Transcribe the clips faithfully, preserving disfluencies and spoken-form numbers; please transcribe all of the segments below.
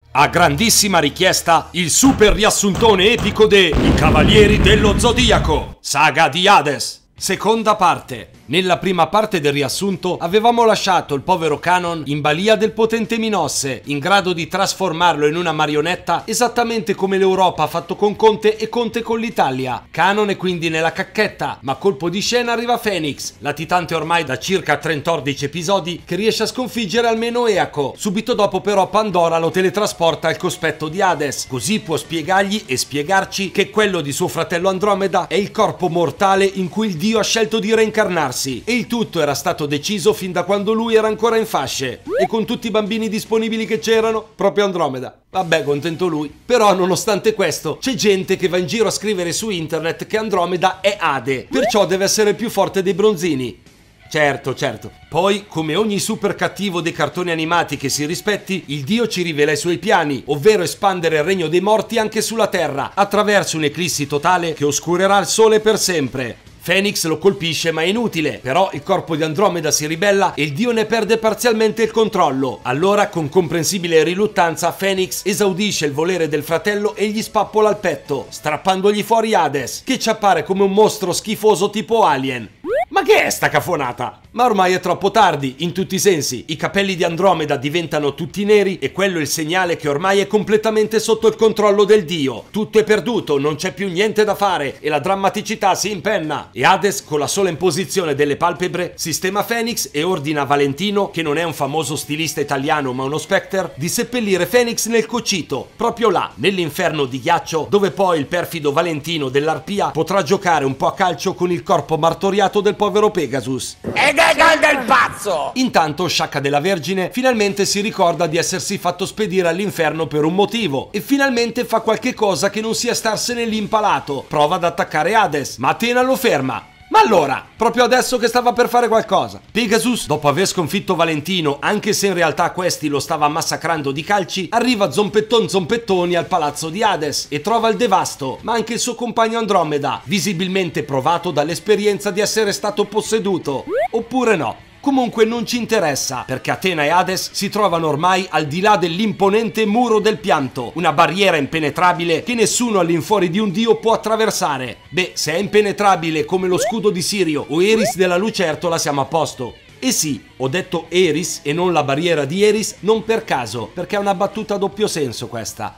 A grandissima richiesta, il super riassuntone epico de I Cavalieri dello Zodiaco, saga di Hades. Seconda parte. Nella prima parte del riassunto avevamo lasciato il povero Kanon in balia del potente Minosse, in grado di trasformarlo in una marionetta esattamente come l'Europa ha fatto con Conte e Conte con l'Italia. Kanon è quindi nella cacchetta, ma a colpo di scena arriva Phoenix, latitante ormai da circa trentordici episodi, che riesce a sconfiggere almeno Eako. Subito dopo però Pandora lo teletrasporta al cospetto di Hades, così può spiegargli e spiegarci che quello di suo fratello Andromeda è il corpo mortale in cui il dio ha scelto di reincarnarsi. E il tutto era stato deciso fin da quando lui era ancora in fasce, e con tutti i bambini disponibili che c'erano, proprio Andromeda. Vabbè, contento lui. Però nonostante questo c'è gente che va in giro a scrivere su internet che Andromeda è Ade, perciò deve essere più forte dei bronzini. Certo, certo. Poi, come ogni super cattivo dei cartoni animati che si rispetti, il dio ci rivela i suoi piani, ovvero espandere il regno dei morti anche sulla Terra, attraverso un'eclissi totale che oscurerà il sole per sempre. Phoenix lo colpisce ma è inutile, però il corpo di Andromeda si ribella e il dio ne perde parzialmente il controllo. Allora, con comprensibile riluttanza, Phoenix esaudisce il volere del fratello e gli spappola il petto, strappandogli fuori Hades, che ci appare come un mostro schifoso tipo Alien. Ma che è sta cafonata? Ma ormai è troppo tardi, in tutti i sensi. I capelli di Andromeda diventano tutti neri e quello è il segnale che ormai è completamente sotto il controllo del dio. Tutto è perduto, non c'è più niente da fare e la drammaticità si impenna. E Hades, con la sola imposizione delle palpebre, sistema Phoenix e ordina a Valentino, che non è un famoso stilista italiano ma uno Spectre, di seppellire Phoenix nel Cocito, proprio là, nell'inferno di ghiaccio, dove poi il perfido Valentino dell'Arpia potrà giocare un po' a calcio con il corpo martoriato del povero Pegasus. E che del pazzo! Intanto Sciacca della Vergine finalmente si ricorda di essersi fatto spedire all'inferno per un motivo e finalmente fa qualche cosa che non sia starsene lì impalato. Prova ad attaccare Hades, ma Atena lo ferma. Ma allora, proprio adesso che stava per fare qualcosa. Pegasus, dopo aver sconfitto Valentino, anche se in realtà questi lo stava massacrando di calci, arriva zompetton zompettoni al palazzo di Hades e trova il devasto, ma anche il suo compagno Andromeda, visibilmente provato dall'esperienza di essere stato posseduto. Oppure no. Comunque non ci interessa, perché Atena e Hades si trovano ormai al di là dell'imponente muro del pianto, una barriera impenetrabile che nessuno all'infuori di un dio può attraversare. Beh, se è impenetrabile come lo scudo di Sirio o Eris della lucertola siamo a posto. E sì, ho detto Eris e non la barriera di Eris non per caso, perché è una battuta a doppio senso questa.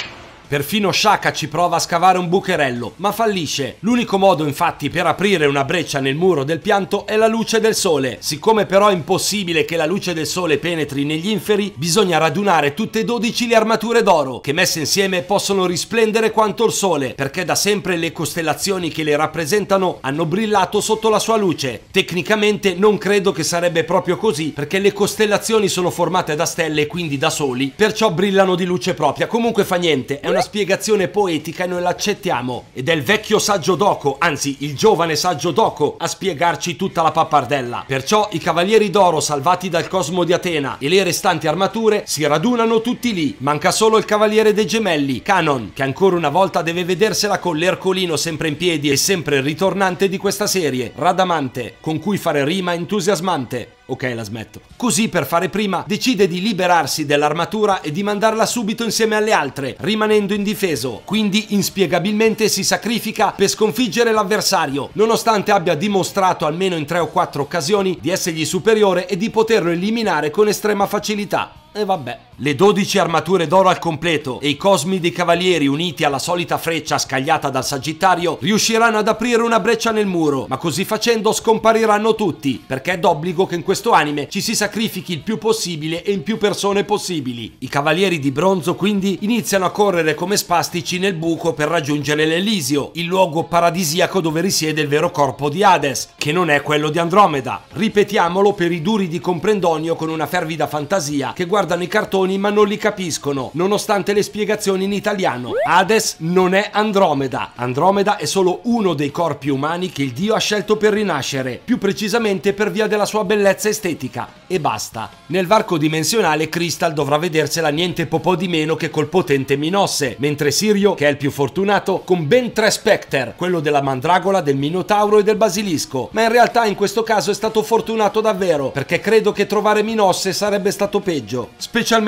Perfino Sciacca ci prova a scavare un bucherello, ma fallisce. L'unico modo infatti per aprire una breccia nel muro del pianto è la luce del sole. Siccome però è impossibile che la luce del sole penetri negli inferi, bisogna radunare tutte e dodici le armature d'oro, che messe insieme possono risplendere quanto il sole, perché da sempre le costellazioni che le rappresentano hanno brillato sotto la sua luce. Tecnicamente non credo che sarebbe proprio così, perché le costellazioni sono formate da stelle e quindi da soli, perciò brillano di luce propria. Comunque fa niente, è una Una spiegazione poetica e noi l'accettiamo, ed è il vecchio saggio Doko, anzi il giovane saggio Doko, a spiegarci tutta la pappardella. Perciò i cavalieri d'oro salvati dal cosmo di Atena e le restanti armature si radunano tutti lì. Manca solo il cavaliere dei gemelli, Kanon, che ancora una volta deve vedersela con l'ercolino sempre in piedi e sempre ritornante di questa serie, Radamante, con cui fare rima entusiasmante. Ok, la smetto. Così, per fare prima, decide di liberarsi dell'armatura e di mandarla subito insieme alle altre, rimanendo indifeso. Quindi, inspiegabilmente, si sacrifica per sconfiggere l'avversario, nonostante abbia dimostrato almeno in tre o quattro occasioni di essergli superiore e di poterlo eliminare con estrema facilità. E vabbè. Le dodici armature d'oro al completo e i cosmi dei cavalieri uniti alla solita freccia scagliata dal Sagittario riusciranno ad aprire una breccia nel muro, ma così facendo scompariranno tutti, perché è d'obbligo che in questo anime ci si sacrifichi il più possibile e in più persone possibili. I cavalieri di bronzo quindi iniziano a correre come spastici nel buco per raggiungere l'Elisio, il luogo paradisiaco dove risiede il vero corpo di Hades, che non è quello di Andromeda. Ripetiamolo per i duri di comprendonio con una fervida fantasia che guardano i cartoni ma non li capiscono, nonostante le spiegazioni in italiano. Hades non è Andromeda. Andromeda è solo uno dei corpi umani che il dio ha scelto per rinascere, più precisamente per via della sua bellezza estetica. E basta. Nel varco dimensionale Crystal dovrà vedersela niente po' di meno che col potente Minosse, mentre Sirio, che è il più fortunato, con ben tre Spectre, quello della Mandragola, del Minotauro e del Basilisco. Ma in realtà in questo caso è stato fortunato davvero, perché credo che trovare Minosse sarebbe stato peggio, specialmente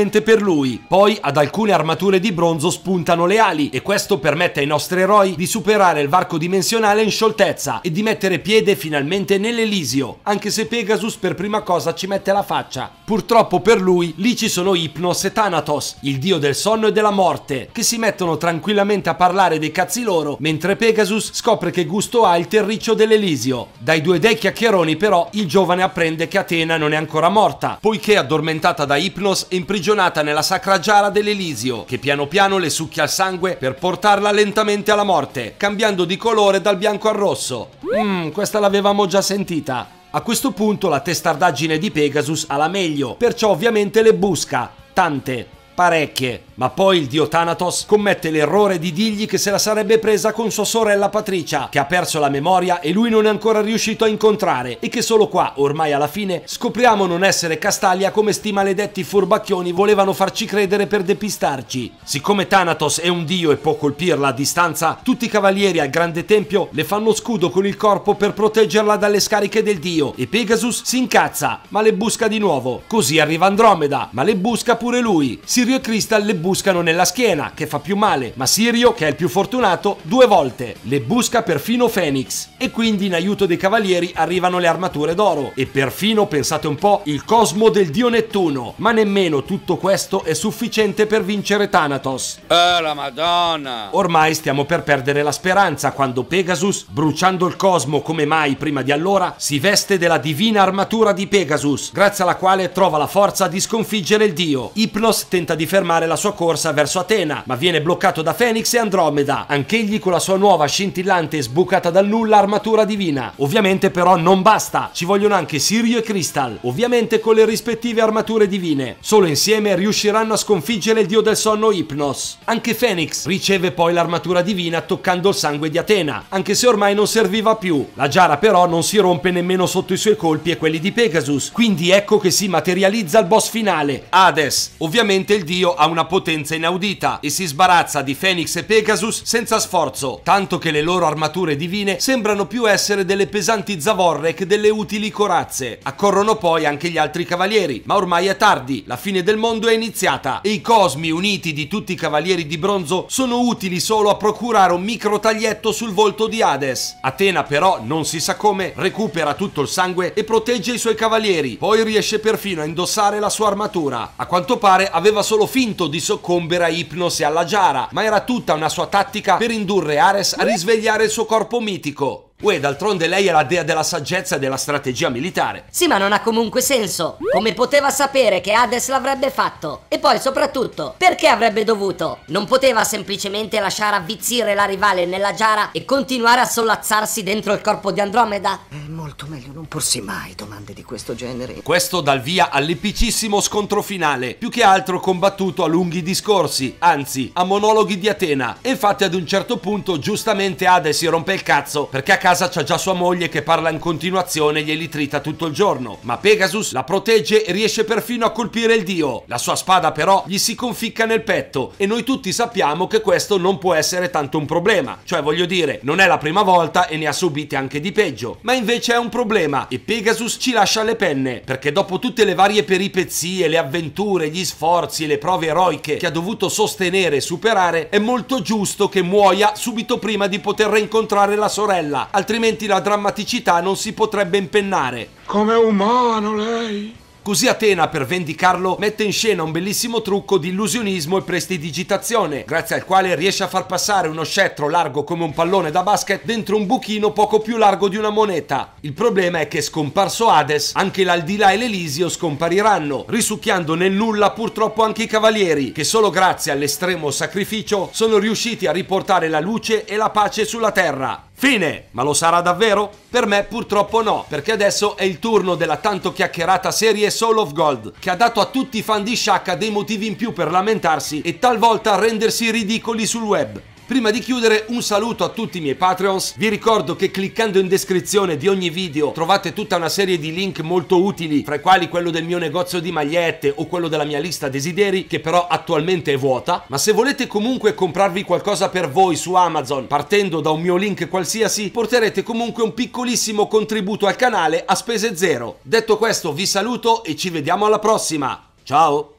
esclusivamente per lui. Poi ad alcune armature di bronzo spuntano le ali e questo permette ai nostri eroi di superare il varco dimensionale in scioltezza e di mettere piede finalmente nell'Elisio, anche se Pegasus per prima cosa ci mette la faccia. Purtroppo per lui lì ci sono Hypnos e Thanatos, il dio del sonno e della morte, che si mettono tranquillamente a parlare dei cazzi loro, mentre Pegasus scopre che gusto ha il terriccio dell'Elisio. Dai due dei chiacchieroni però il giovane apprende che Atena non è ancora morta, poiché addormentata da Hypnos e imprigionata nella sacra giara dell'Elisio, che piano piano le succhia il sangue per portarla lentamente alla morte, cambiando di colore dal bianco al rosso. Mmm, questa l'avevamo già sentita. A questo punto la testardaggine di Pegasus ha la meglio, perciò ovviamente le busca, tante, parecchie. Ma poi il dio Thanatos commette l'errore di dirgli che se la sarebbe presa con sua sorella Patricia, che ha perso la memoria e lui non è ancora riuscito a incontrare, e che solo qua, ormai alla fine, scopriamo non essere Castalia come sti maledetti furbacchioni volevano farci credere per depistarci. Siccome Thanatos è un dio e può colpirla a distanza, tutti i cavalieri al grande tempio le fanno scudo con il corpo per proteggerla dalle scariche del dio, e Pegasus si incazza, ma le busca di nuovo. Così arriva Andromeda, ma le busca pure lui. Sirio e Crystal le buscano nella schiena, che fa più male, ma Sirio, che è il più fortunato, due volte. Le busca perfino Phoenix, e quindi in aiuto dei cavalieri arrivano le armature d'oro, e perfino, pensate un po', il cosmo del dio Nettuno. Ma nemmeno tutto questo è sufficiente per vincere Thanatos. Eh, la Madonna! Ormai stiamo per perdere la speranza quando Pegasus, bruciando il cosmo come mai prima di allora, si veste della divina armatura di Pegasus, grazie alla quale trova la forza di sconfiggere il dio. Hypnos tenta di fermare la sua corsa verso Atena, ma viene bloccato da Phoenix e Andromeda, anch'egli con la sua nuova scintillante e sbucata dal nulla armatura divina. Ovviamente però non basta, ci vogliono anche Sirio e Crystal, ovviamente con le rispettive armature divine. Solo insieme riusciranno a sconfiggere il dio del sonno Hypnos. Anche Phoenix riceve poi l'armatura divina toccando il sangue di Atena, anche se ormai non serviva più. La giara però non si rompe nemmeno sotto i suoi colpi e quelli di Pegasus, quindi ecco che si materializza il boss finale, Hades. Ovviamente il dio ha una potenza inaudita e si sbarazza di Phoenix e Pegasus senza sforzo, tanto che le loro armature divine sembrano più essere delle pesanti zavorre che delle utili corazze. Accorrono poi anche gli altri cavalieri, ma ormai è tardi, la fine del mondo è iniziata e i cosmi uniti di tutti i cavalieri di bronzo sono utili solo a procurare un micro taglietto sul volto di Hades. Atena però, non si sa come, recupera tutto il sangue e protegge i suoi cavalieri, poi riesce perfino a indossare la sua armatura. A quanto pare aveva solo finto di soccombere a Hypnos e alla giara, ma era tutta una sua tattica per indurre Ares a risvegliare il suo corpo mitico. Uè, d'altronde lei è la dea della saggezza e della strategia militare. Sì, ma non ha comunque senso. Come poteva sapere che Hades l'avrebbe fatto? E poi, soprattutto, perché avrebbe dovuto? Non poteva semplicemente lasciare avvizzire la rivale nella giara e continuare a sollazzarsi dentro il corpo di Andromeda? È molto meglio non porsi mai domande di questo genere. Questo dà il via all'epicissimo scontro finale, più che altro combattuto a lunghi discorsi, anzi, a monologhi di Atena. E infatti ad un certo punto, giustamente, Hades si rompe il cazzo, perché a casa c'ha già sua moglie che parla in continuazione e glieli trita tutto il giorno, ma Pegasus la protegge e riesce perfino a colpire il dio. La sua spada però gli si conficca nel petto e noi tutti sappiamo che questo non può essere tanto un problema, cioè voglio dire, non è la prima volta e ne ha subite anche di peggio, ma invece è un problema e Pegasus ci lascia le penne, perché dopo tutte le varie peripezie, le avventure, gli sforzi e le prove eroiche che ha dovuto sostenere e superare, è molto giusto che muoia subito prima di poter rincontrare la sorella, altrimenti la drammaticità non si potrebbe impennare. Come umano lei! Così Atena, per vendicarlo, mette in scena un bellissimo trucco di illusionismo e prestidigitazione, grazie al quale riesce a far passare uno scettro largo come un pallone da basket dentro un buchino poco più largo di una moneta. Il problema è che, scomparso Hades, anche l'Aldilà e l'Elisio scompariranno, risucchiando nel nulla purtroppo anche i cavalieri, che solo grazie all'estremo sacrificio sono riusciti a riportare la luce e la pace sulla terra. Fine! Ma lo sarà davvero? Per me purtroppo no, perché adesso è il turno della tanto chiacchierata serie Soul of Gold, che ha dato a tutti i fan di Shaka dei motivi in più per lamentarsi e talvolta rendersi ridicoli sul web. Prima di chiudere, un saluto a tutti i miei Patreons. Vi ricordo che cliccando in descrizione di ogni video trovate tutta una serie di link molto utili, fra i quali quello del mio negozio di magliette o quello della mia lista desideri, che però attualmente è vuota. Ma se volete comunque comprarvi qualcosa per voi su Amazon, partendo da un mio link qualsiasi, porterete comunque un piccolissimo contributo al canale a spese zero. Detto questo, vi saluto e ci vediamo alla prossima. Ciao!